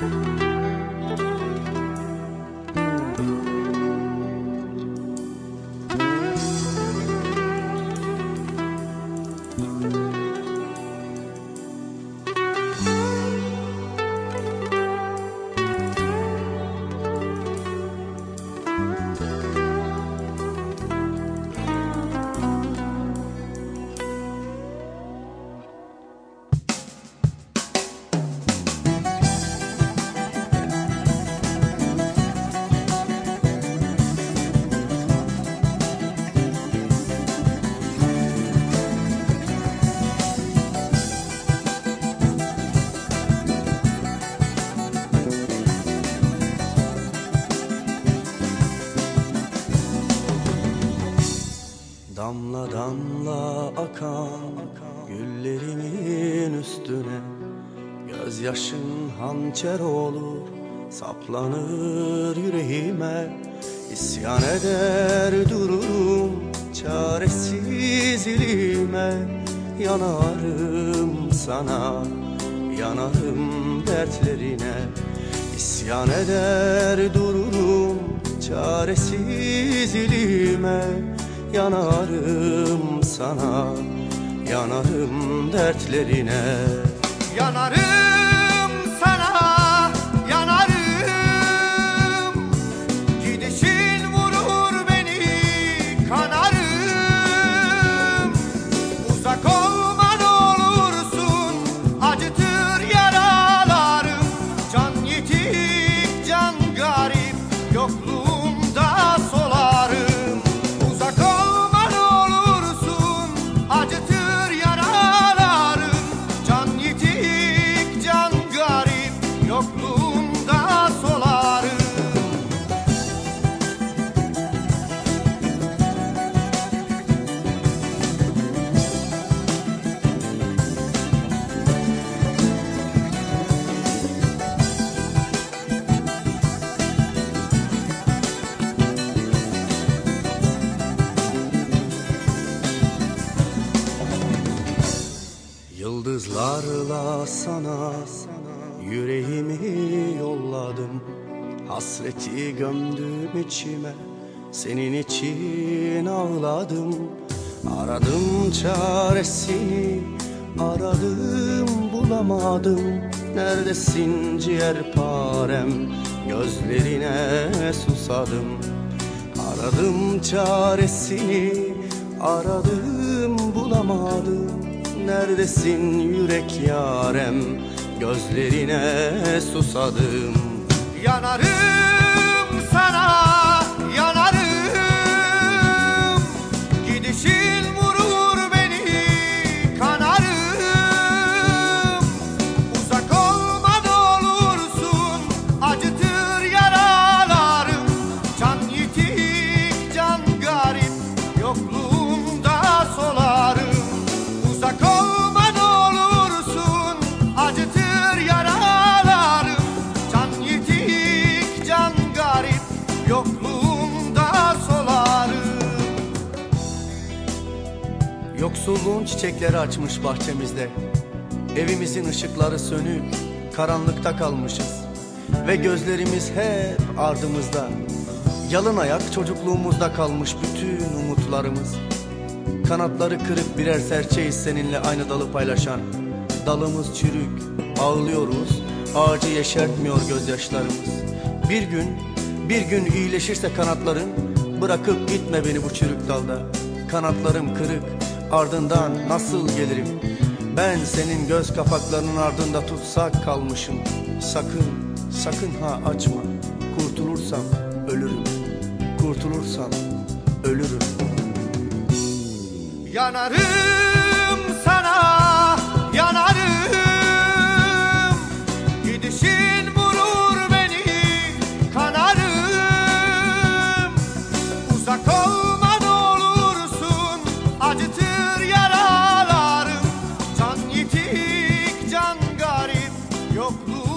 Damla damla akan güllerimin üstüne gözyaşın hançer olur, saplanır yüreğime. İsyan eder dururum çaresizliğime. Yanarım sana, yanarım dertlerine. İsyan eder dururum çaresizliğime. Yanarım sana, yanarım dertlerine. Yanarım sana, yanarım. Gidişin vurur beni, kanarım. Uzak olman olursun, acıtır yaralarım. Can yitik, can garip, yokluğumda solarım. Yıldızlarla sana yüreğimi yolladım. Hasreti gömdüm içime, senin için ağladım. Aradım çaresini, aradım bulamadım. Neredesin ciğerparem, gözlerine susadım. Aradım çaresini, aradım bulamadım. Neredesin yürek yarem, gözlerine susadım. Yanarım sana, yanarım. Gidişin vurur beni, kanarım. Uzak olman olursun, acıtır yaralarım. Can yitik, can garip, yokluğumda solarım. Uzak olman olursun, acıtır yaralarım. Can yitik, can garip, yokluğumda solarım. Yoksulluğun çiçekleri açmış bahçemizde. Evimizin ışıkları sönük, karanlıkta kalmışız. Ve gözlerimiz hep ardımızda. Yalın ayak çocukluğumuzda kalmış bütün umutlarımız. Kanatları kırık birer serçeyiz seninle aynı dalı paylaşan. Dalımız çürük, ağlıyoruz, ağacı yeşertmiyor gözyaşlarımız. Bir gün iyileşirse kanatların, bırakıp gitme beni bu çürük dalda. Kanatlarım kırık, ardından nasıl gelirim? Ben senin göz kapaklarının ardında tutsak kalmışım. Sakın, sakın ha açma, kurtulursam ölürüm. Kurtulursam ölürüm. Yanarım sana, yanarım. Gidişin vurur beni, kanarım. Uzak olman olursun, acıtır yaralarım. Can yitik, can garip, yokluğum